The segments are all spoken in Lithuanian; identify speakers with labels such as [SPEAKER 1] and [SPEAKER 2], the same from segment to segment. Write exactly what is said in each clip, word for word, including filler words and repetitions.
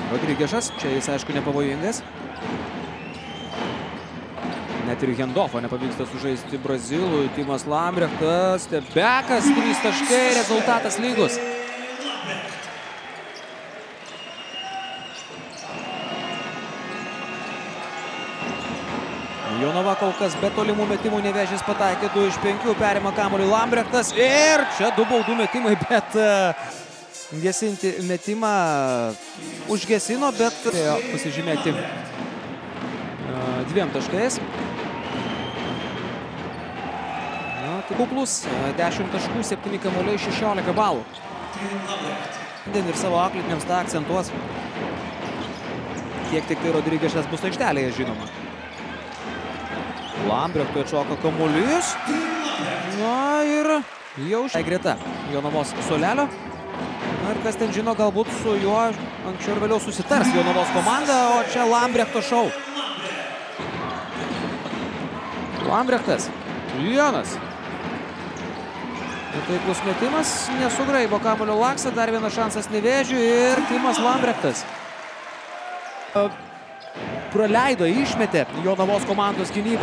[SPEAKER 1] Rodrigešas, čia jis aišku nepavojingas. Net ir Hendofą nepavyksta sužaisti brazilui. Timas Lambrechtas, stebekas, trys taškai, rezultatas lygus. Jonava kol kas be tolimų metimų, Nevėžis pataikė du iš penkių, perima kamuolį Lambrechtas ir čia du baudų metimai, bet uh, gesinti metimą užgesino, bet turėjo pasižymėti uh, dviem taškais. Na, tai kuklus, dešimt taškų, septyni kamuoliai, šešiolika balų. Ir savo auklėtiniams tą akcentuos, kiek tik tai Rodrigešas bus aikštelėje, žinoma. Lambrechtui atšoka kamuolys. Na ir jau šiai greta Jonavos suolelio. Na ir kas ten žino, galbūt su juo anksčiau ir vėliau susitars Jonavos komanda, o čia Lambrechto šou. Lambrechtas, vienas. Taiklus metimas, nesugraibo kamuolio Laksa, dar vienas šansas Nevėžiui ir Timas Lambrechtas. Praleido, išmetė Jonavos komandos gynybą.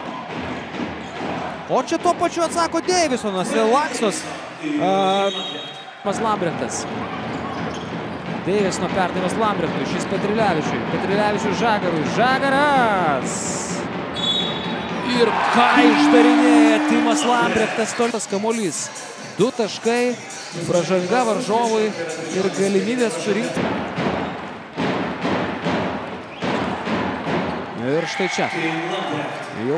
[SPEAKER 1] O čia tuo pačiu atsako Deivisonas ir Laksos. Timas Lambrechtas. Deivisono perdavimas Lambrechtui, šis Petrilevičiui. Petrilevičiui Žagarui. Žagaras! Ir ką išdarinėja Timas Lambrechtas, toliau kamuolys. Du taškai, pražanga varžovui ir galimybės surinkti. Ir štai čia. Jau.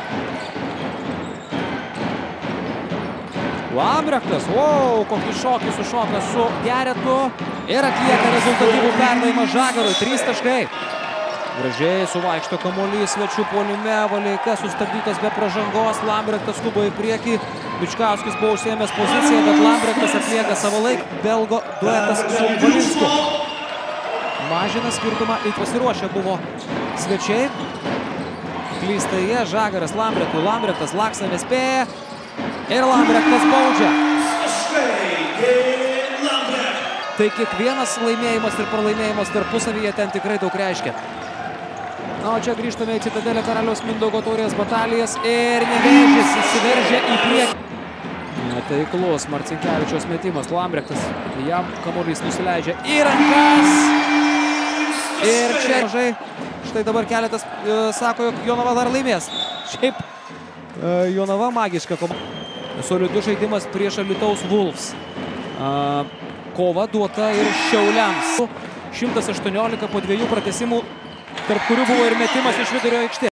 [SPEAKER 1] Lambrechtas, wow, kokį šokį sušoka su Geretu ir atlieka rezultatyvų perdavimą Žagarui. Trys taškai. Gražiai suvaikšto kamuolys svečių puolime, Valeika sustabdytas be pražangos, Lambrechtas skuba į priekį, Bičkauskis buvo užsiėmęs poziciją, bet Lambrechtas atlieka savo laiką, belgo duetas su Valinsku. Mažina skirtumą, į pasiruošę buvo svečiai. Klysta jie, Žagaras Lambrechtui, Lambrechtas Laksa nespėja ir Lambrechtas baudžia. Tai kiekvienas laimėjimas ir pralaimėjimas tarpusavyje ten tikrai daug reiškia. Na, o čia grįžtame į Citadelę Karaliaus Mindaugo taurės batalijas ir Nevėžis įsiveržia į priekį. Netaiklus Marcinkevičiaus metimas, Lambrechtas, jam kamuolys nusileidžia į rankas. Ir čia mažai, štai dabar keletas e, sako, jog Jonava dar laimės. Šiaip e, Jonava magiška komanda. Solidus žaidimas prieš Alytaus Wolves. E, kova duota ir Šiauliams. šimtas aštuoniolika po dviejų pratęsimų, tarp kurių buvo ir metimas iš vidurio aikštės.